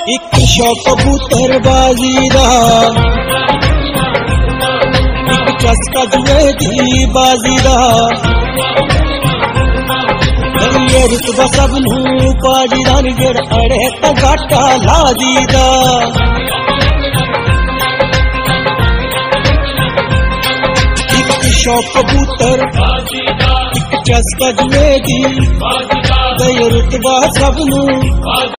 एक शौक कबूतरबाजी दा, एक चस्का जुए दी बाजी दा, ये रुतबा सब नूं पाजी दा नी जेड़ा अड़े तां घाटा ला दीदा। एक शौक कबूतर एक चस्का जुए दी, ये रुतबा सब नूं